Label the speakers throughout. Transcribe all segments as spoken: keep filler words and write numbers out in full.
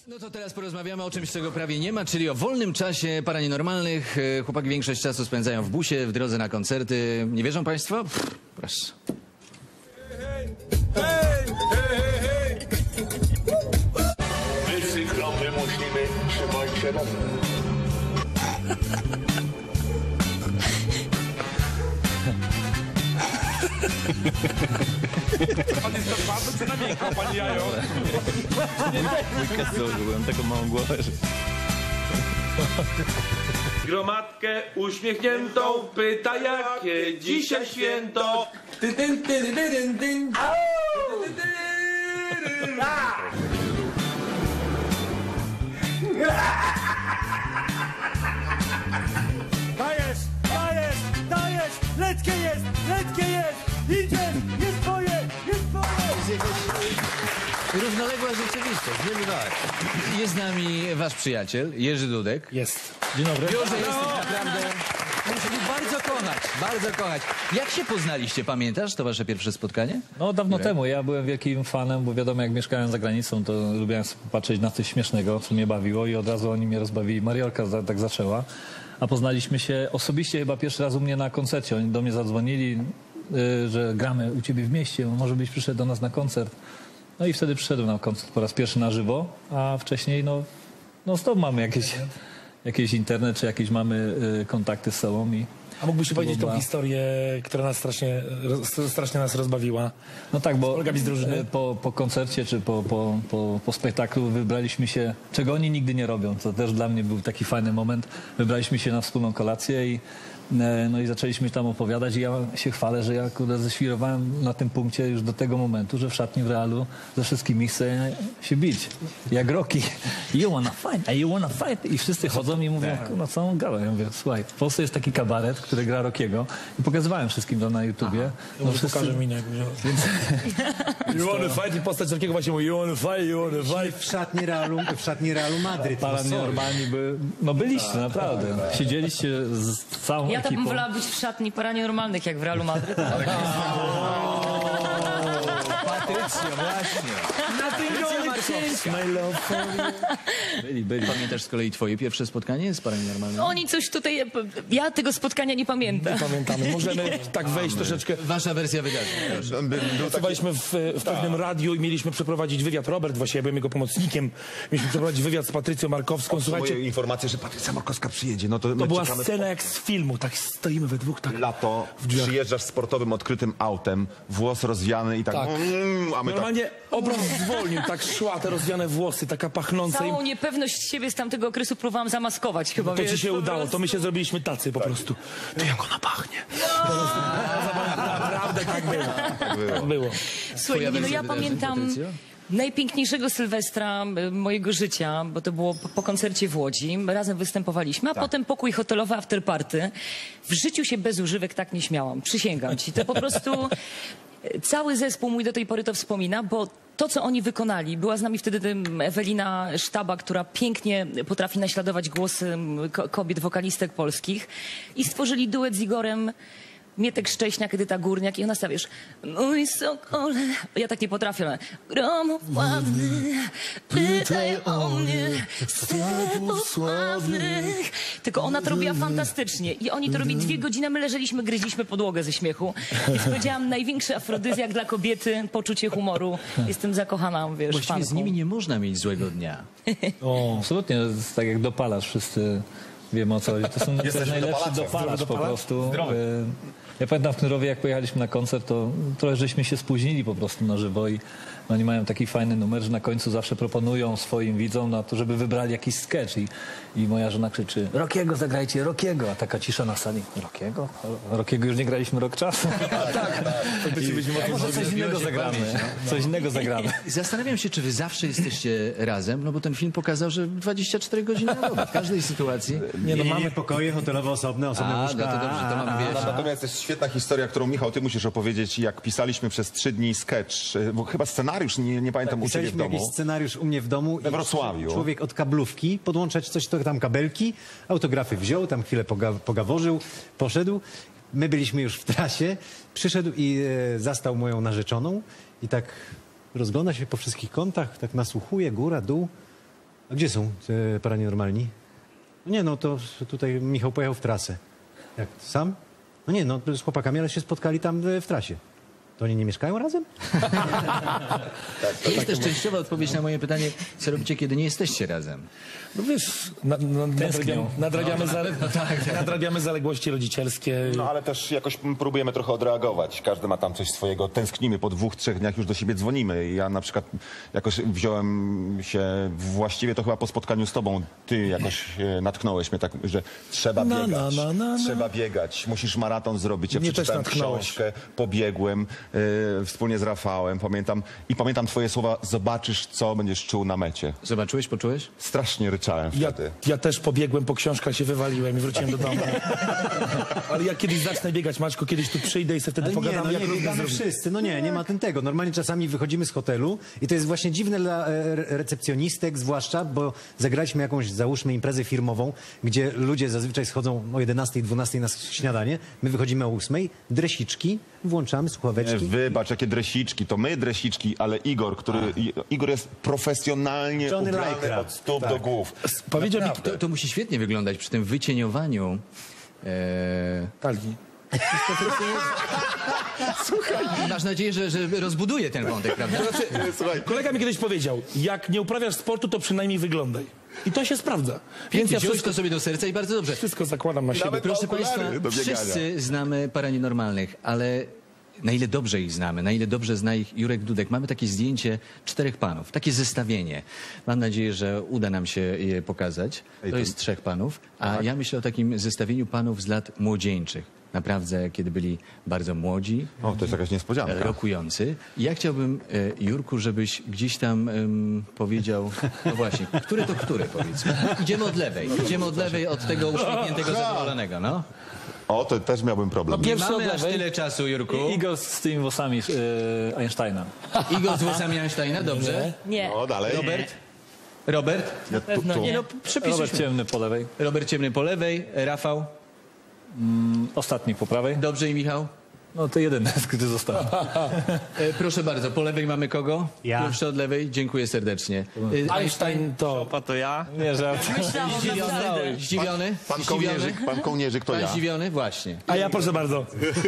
Speaker 1: No to teraz porozmawiamy o czymś, czego prawie nie ma, czyli o wolnym czasie paranienormalnych. Chłopaki większość czasu spędzają w busie, w drodze na koncerty. Nie wierzą państwo? Pff, proszę.
Speaker 2: My cyklowy musimy trzymać się razem.
Speaker 3: Pan jest to twardy czy na miękko, pani jajo?
Speaker 4: Byłem taką małą głowę, że...
Speaker 3: Gromadkę uśmiechniętą pyta, jakie dzisiaj święto. Ty, ty, ty, ty, ty, ty.
Speaker 5: Dajesz, dajesz, dajesz! Letkie jest, letkie jest! Idziesz, jest twoje, jest twoje!
Speaker 1: Równoległa rzeczywistość, wiemy tak. Jest z nami wasz przyjaciel, Jerzy Dudek.
Speaker 5: Jest. Dzień dobry.
Speaker 1: Wiem, że jesteś naprawdę... Musieli bardzo kochać, bardzo kochać. Jak się poznaliście, pamiętasz to wasze pierwsze spotkanie?
Speaker 4: No dawno temu. Ja byłem wielkim fanem, bo wiadomo, jak mieszkałem za granicą, to lubiłem sobie popatrzeć na coś śmiesznego, co mnie bawiło i od razu oni mnie rozbawili. Mariolka za, tak zaczęła. A poznaliśmy się osobiście chyba pierwszy raz u mnie na koncercie. Oni do mnie zadzwonili, y, że gramy u ciebie w mieście, może byś przyszedł do nas na koncert. No i wtedy przyszedłem na koncert po raz pierwszy na żywo, a wcześniej no, no stąd mamy jakieś, jakieś internet, czy jakieś mamy y, kontakty z sobą. I
Speaker 5: A mógłbyś
Speaker 4: to
Speaker 5: powiedzieć tą
Speaker 4: była-
Speaker 5: historię, która nas strasznie, roz- strasznie nas rozbawiła?
Speaker 4: No tak, bo
Speaker 5: kolegami z drużyny?
Speaker 4: e, po, po koncercie czy po, po, po, po spektaklu wybraliśmy się, czego oni nigdy nie robią, to też dla mnie był taki fajny moment. Wybraliśmy się na wspólną kolację i, e, no i zaczęliśmy tam opowiadać i ja się chwalę, że ja kurde ześwirowałem na tym punkcie już do tego momentu, że w szatni w Realu ze wszystkimi chcę się bić. Jak Rocky. You wanna fight, you wanna fight. I wszyscy chodzą i mówią, no całą galę. Ja mówię, słuchaj, w Polsce jest taki kabaret, który gra Rockiego i pokazywałem wszystkim to na YouTubie.
Speaker 5: No wszyscy... pokażę minę. You wanna fight i postać takiego właśnie mówi, you wanna fight, you wanna fight.
Speaker 6: W szatni Realu, w szatni Realu Madryt. No, sorry.
Speaker 4: Paranormalni by... No byliście, naprawdę. Siedzieliście z całą
Speaker 7: Ja to bym
Speaker 4: ekipą.
Speaker 7: wolała być w szatni paranormalnych, jak w Realu Madryt.
Speaker 1: Patrycja, właśnie.
Speaker 4: Byli, byli.
Speaker 1: Pamiętasz z kolei twoje pierwsze spotkanie z paranienormalnym?
Speaker 7: Oni coś tutaj... Ja tego spotkania nie pamiętam.
Speaker 5: Pamiętamy. Możemy tak wejść troszeczkę.
Speaker 1: Wasza wersja wydarzeń. proszę.
Speaker 5: Pracowaliśmy w, w pewnym radiu i mieliśmy przeprowadzić wywiad. Robert, właśnie ja byłem jego pomocnikiem. Mieliśmy przeprowadzić wywiad z Patrycją Markowską. Słuchajcie,
Speaker 8: Moje informacje, że Patrycja Markowska przyjedzie. No to
Speaker 5: to
Speaker 8: my
Speaker 5: była
Speaker 8: czekamy
Speaker 5: scena jak z filmu. Tak stoimy we dwóch, tak.
Speaker 8: lato,
Speaker 5: w drzwiach.
Speaker 8: przyjeżdżasz sportowym, odkrytym autem, włos rozwiany i tak...
Speaker 5: Tak.
Speaker 8: Mm, a my tak...
Speaker 5: Normalnie obraz zwolnił, tak szła te rozwiane włosy, taka pachnąca.
Speaker 7: Całą
Speaker 5: I
Speaker 7: niepewność siebie z tamtego okresu próbowałam zamaskować chyba,
Speaker 5: to
Speaker 7: wiesz,
Speaker 5: ci się
Speaker 7: po
Speaker 5: udało,
Speaker 7: prostu.
Speaker 5: to my się zrobiliśmy tacy po prostu. To jak ona pachnie. Naprawdę tak było.
Speaker 8: było.
Speaker 5: Było.
Speaker 7: Słuchaj, nie, no
Speaker 1: wersja
Speaker 7: ja
Speaker 1: wydarzeń,
Speaker 7: pamiętam
Speaker 1: Patrycjo?
Speaker 7: najpiękniejszego Sylwestra y, mojego życia, bo to było po, po koncercie w Łodzi. Razem występowaliśmy, a potem pokój hotelowy afterparty. W życiu się bez używek tak nie śmiałam, przysięgam ci. To po prostu y, cały zespół mój do tej pory to wspomina, bo to, co oni wykonali, była z nami wtedy tym Ewelina Sztaba, która pięknie potrafi naśladować głosy mm, ko kobiet, wokalistek polskich i stworzyli duet z Igorem Mietek Szcześniak, Edyta Górniak i ona stawia, wiesz, mój sokole, ja tak nie potrafię, ale gromowładny, pytaj o mnie, sklepów sławnych. Tylko ona to robiła fantastycznie i oni to robili dwie godziny, my leżeliśmy, gryźliśmy podłogę ze śmiechu. Więc powiedziałam, największy afrodyzjak dla kobiety, poczucie humoru. Jestem zakochana, wiesz,
Speaker 1: Właściwie z
Speaker 7: fanką.
Speaker 1: nimi nie można mieć złego dnia.
Speaker 4: O, absolutnie, to jest tak jak dopalasz, wszyscy wiemy o co chodzi. To są to jest najlepszy dopalacz po prostu. E, Ja pamiętam w Knurowie, jak pojechaliśmy na koncert, to trochę żeśmy się spóźnili po prostu na żywo i oni mają taki fajny numer, że na końcu zawsze proponują swoim widzom na to, żeby wybrali jakiś sketch i, i moja żona krzyczy, Rockiego zagrajcie, Rockiego, a taka cisza na sali, Rockiego? Rockiego już nie graliśmy rok czasu. tak, I, może coś innego zagramy, coś innego zagramy.
Speaker 1: Zastanawiam się, czy wy zawsze jesteście razem, no bo ten film pokazał, że dwadzieścia cztery godziny na dobę, w każdej sytuacji.
Speaker 6: Nie, no mamy pokoje hotelowe osobne, osobne
Speaker 1: A,
Speaker 6: łóżka.
Speaker 1: no to dobrze, to mam, wiesz.
Speaker 8: Natomiast jest świetna historia, którą Michał, ty musisz opowiedzieć, jak pisaliśmy przez trzy dni sketch, bo chyba scenariusz, nie, nie pamiętam, u ciebie w
Speaker 6: Pisaliśmy
Speaker 8: domu.
Speaker 6: jakiś scenariusz u mnie w domu.
Speaker 8: We
Speaker 6: i
Speaker 8: Wrocławiu.
Speaker 6: Człowiek od kablówki, podłączać coś, to tam kabelki, autografy wziął, tam chwilę poga pogaworzył, poszedł. My byliśmy już w trasie, przyszedł i e, zastał moją narzeczoną i tak rozgląda się po wszystkich kątach, tak nasłuchuje, góra, dół. A gdzie są te paranienormalni? Nie, no to tutaj Michał pojechał w trasę. Jak, sam? No nie, no z chłopakami, ale się spotkali tam e, w trasie. To oni nie mieszkają razem?
Speaker 1: To jest też częściowa odpowiedź na moje pytanie, co robicie, kiedy nie jesteście razem?
Speaker 5: No wiesz, na, na, nadrabiamy, nadrabiamy, zale, nadrabiamy zaległości rodzicielskie.
Speaker 8: No ale też jakoś próbujemy trochę odreagować. Każdy ma tam coś swojego. Tęsknimy, po dwóch, trzech dniach już do siebie dzwonimy. Ja na przykład jakoś wziąłem się, właściwie to chyba po spotkaniu z tobą, ty jakoś e, natknąłeś mnie tak, że trzeba
Speaker 5: Na,
Speaker 8: biegać,
Speaker 5: na, na, na, na.
Speaker 8: trzeba biegać, musisz maraton zrobić. Ja
Speaker 5: Mnie też
Speaker 8: przeczytałem
Speaker 5: natknąłeś.
Speaker 8: książkę, pobiegłem e, wspólnie z Rafałem, pamiętam i pamiętam twoje słowa, zobaczysz, co będziesz czuł na mecie.
Speaker 1: Zobaczyłeś, poczułeś?
Speaker 8: Strasznie ryczałem
Speaker 5: Ja,
Speaker 8: wtedy.
Speaker 5: ja też pobiegłem po książkach, się wywaliłem i wróciłem do domu. Ale ja kiedyś zacznę biegać, Maćko, kiedyś tu przyjdę i sobie wtedy
Speaker 6: Ale nie,
Speaker 5: pogadamy,
Speaker 6: no
Speaker 5: jak
Speaker 6: nie,
Speaker 5: równo
Speaker 6: biegamy
Speaker 5: zrobić.
Speaker 6: wszyscy. No nie, nie ma ten tego. Normalnie czasami wychodzimy z hotelu i to jest właśnie dziwne dla e, recepcjonistek zwłaszcza, bo zagraliśmy jakąś, załóżmy, imprezę firmową, gdzie ludzie zazwyczaj schodzą o jedenastej, dwunastej na śniadanie. My wychodzimy o ósmej, dresiczki, włączamy
Speaker 8: Nie,
Speaker 6: słuchaweczki.
Speaker 8: wybacz, jakie dresiczki, to my dresiczki, ale Igor, który, I- Igor jest profesjonalnie
Speaker 6: Johnny
Speaker 8: ubrany
Speaker 6: Lycra.
Speaker 8: od stóp
Speaker 6: Tak.
Speaker 8: do głów.
Speaker 5: Powiedział mi,
Speaker 1: To, to musi świetnie wyglądać przy tym wycieniowaniu. E,
Speaker 5: Talii.
Speaker 1: masz nadzieję, że, że rozbuduje ten wątek, prawda?
Speaker 8: Słuchaj,
Speaker 5: Kolega mi kiedyś powiedział, jak nie uprawiasz sportu, to przynajmniej wyglądaj. I to się sprawdza. Więc
Speaker 1: Więc
Speaker 5: ja
Speaker 1: wziąłeś
Speaker 5: wszystko,
Speaker 1: to sobie do serca i bardzo dobrze.
Speaker 5: wszystko zakładam na siebie.
Speaker 8: Nawet
Speaker 1: Proszę
Speaker 8: okulary
Speaker 1: Państwa,
Speaker 8: do biegania.
Speaker 1: wszyscy znamy paranienormalnych, ale na ile dobrze ich znamy, na ile dobrze zna ich Jurek Dudek. Mamy takie zdjęcie czterech panów, takie zestawienie. Mam nadzieję, że uda nam się je pokazać.
Speaker 8: Ej,
Speaker 1: To
Speaker 8: to-
Speaker 1: jest trzech panów, a ja myślę o takim zestawieniu panów z lat młodzieńczych. Naprawdę, kiedy byli bardzo młodzi,
Speaker 8: O, to jest jakaś niespodzianka.
Speaker 1: rokujący. I ja chciałbym, e, Jurku, żebyś gdzieś tam em, powiedział, no właśnie, który to który, powiedzmy. Idziemy od lewej, idziemy od lewej, od tego uśmiechniętego, zadowolonego, no.
Speaker 8: O, to też miałbym problem.
Speaker 1: Nie
Speaker 4: Pierwszy
Speaker 1: mamy
Speaker 4: od
Speaker 1: aż
Speaker 4: lewej.
Speaker 1: tyle czasu, Jurku.
Speaker 4: I Igor z tymi włosami e, Einsteina.
Speaker 1: Igor z włosami Einsteina, dobrze.
Speaker 7: Nie.
Speaker 8: O, dalej.
Speaker 1: Robert? Robert?
Speaker 8: Ja, tu,
Speaker 7: pewno
Speaker 8: tu.
Speaker 7: nie.
Speaker 1: No, przepisz.
Speaker 4: Robert ciemny po lewej,
Speaker 1: Robert ciemny po lewej, Rafał.
Speaker 4: ostatni po prawej.
Speaker 1: Dobrze i Michał?
Speaker 4: No to jedyny, gdy został.
Speaker 1: E, proszę bardzo, po lewej mamy kogo?
Speaker 6: Ja.
Speaker 1: Pierwszy od lewej, dziękuję serdecznie. E,
Speaker 5: Einstein to...
Speaker 9: to ja.
Speaker 4: Nie, żart.
Speaker 1: Zdziwiony? Zdziwiony?
Speaker 8: Pan
Speaker 1: Zdziwiony?
Speaker 8: kołnierzyk, pan kołnierzyk to
Speaker 1: Pan
Speaker 8: ja.
Speaker 1: zdziwiony? Właśnie.
Speaker 5: A ja proszę bardzo.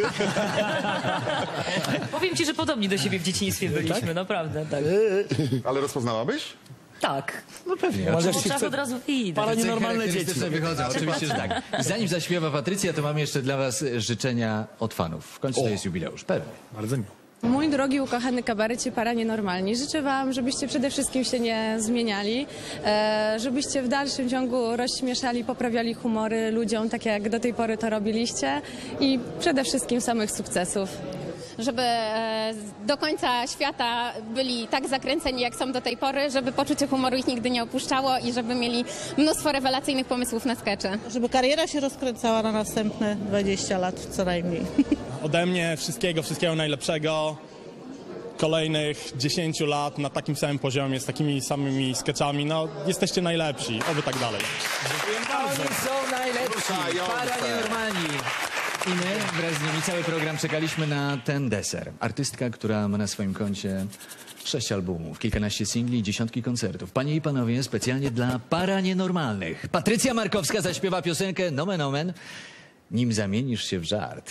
Speaker 7: Powiem ci, że podobni do siebie w dzieciństwie byliśmy, naprawdę, tak.
Speaker 8: Ale rozpoznałabyś?
Speaker 7: Tak.
Speaker 1: No pewnie.
Speaker 5: Może
Speaker 7: Po
Speaker 5: się
Speaker 7: oczach
Speaker 5: chce...
Speaker 7: od razu widać.
Speaker 5: Para- nienormalne
Speaker 1: Charakterystyczne
Speaker 5: dzieci.
Speaker 1: wychodzą, oczywiście, że tak. Zanim zaśpiewa Patrycja, to mam jeszcze dla was życzenia od fanów. W końcu to jest jubileusz, pewnie.
Speaker 5: Bardzo miło.
Speaker 10: Mój drogi ukochany kabarecie Para Nienormalni, życzę wam, żebyście przede wszystkim się nie zmieniali, e, żebyście w dalszym ciągu rozśmieszali, poprawiali humory ludziom, tak jak do tej pory to robiliście i przede wszystkim samych sukcesów.
Speaker 11: Żeby e, do końca świata byli tak zakręceni, jak są do tej pory, żeby poczucie humoru ich nigdy nie opuszczało i żeby mieli mnóstwo rewelacyjnych pomysłów na skecze.
Speaker 12: Żeby kariera się rozkręcała na następne dwadzieścia lat co najmniej.
Speaker 9: Ode mnie wszystkiego, wszystkiego najlepszego. Kolejnych dziesięciu lat na takim samym poziomie, z takimi samymi skeczami. No, jesteście najlepsi. Oby tak dalej.
Speaker 1: Oni są najlepsi, paranienormalni. I my wraz z nimi cały program czekaliśmy na ten deser. Artystka, która ma na swoim koncie sześć albumów, kilkanaście singli i dziesiątki koncertów. Panie i panowie, specjalnie dla paranienormalnych. Patrycja Markowska zaśpiewa piosenkę Nomen Omen, nim zamienisz się w żart.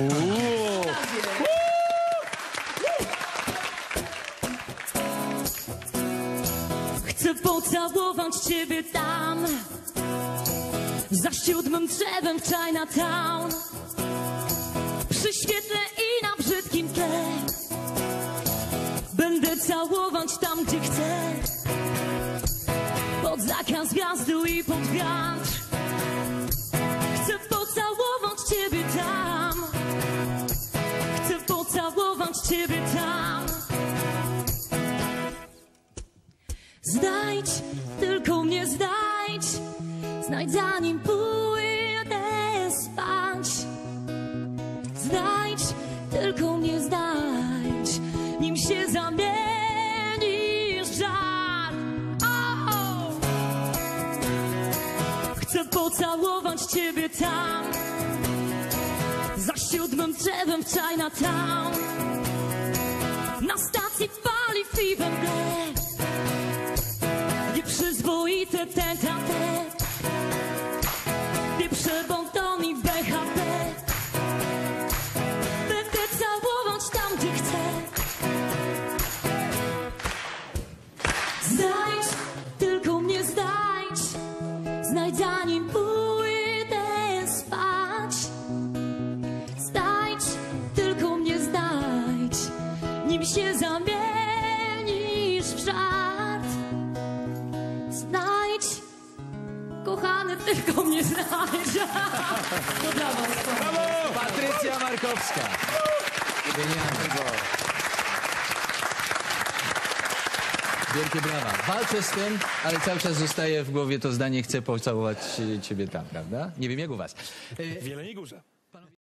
Speaker 7: Chcę pocałować ciebie tam, za siódmym drzewem w Chinatown, przy świetle i na brzydkim tle. Będę całować tam, gdzie chcę, pod zakaz wjazdu i pod wiatr. Chcę pocałować ciebie tam, chcę pocałować ciebie tam. Znajdź, tylko mnie znajdź, znajdź zanim pójdę spać. Znajdź, tylko mnie znajdź, nim się zamienisz w żar. Oh! Chcę pocałować ciebie tam, za siódmym drzewem w Chinatown, na stacji pali w mgle. Nie przyzwolę Przyzwoity ten tapet, pieprze bonton i B H P. Będę całować tam, gdzie chcę. Znajdź, tylko mnie znajdź. Znajdź, zanim pójdę spać. Znajdź, tylko mnie znajdź. Nim się zamienisz w żart. Znajdź, kochany, tylko mnie znajdź. To dla was.
Speaker 1: Patrycja Markowska. Genialne. Wielkie brawa. Walczę z tym, ale cały czas zostaje w głowie to zdanie, chcę pocałować ciebie tam, prawda? Nie wiem jak u was.
Speaker 5: W Jeleniej Górze.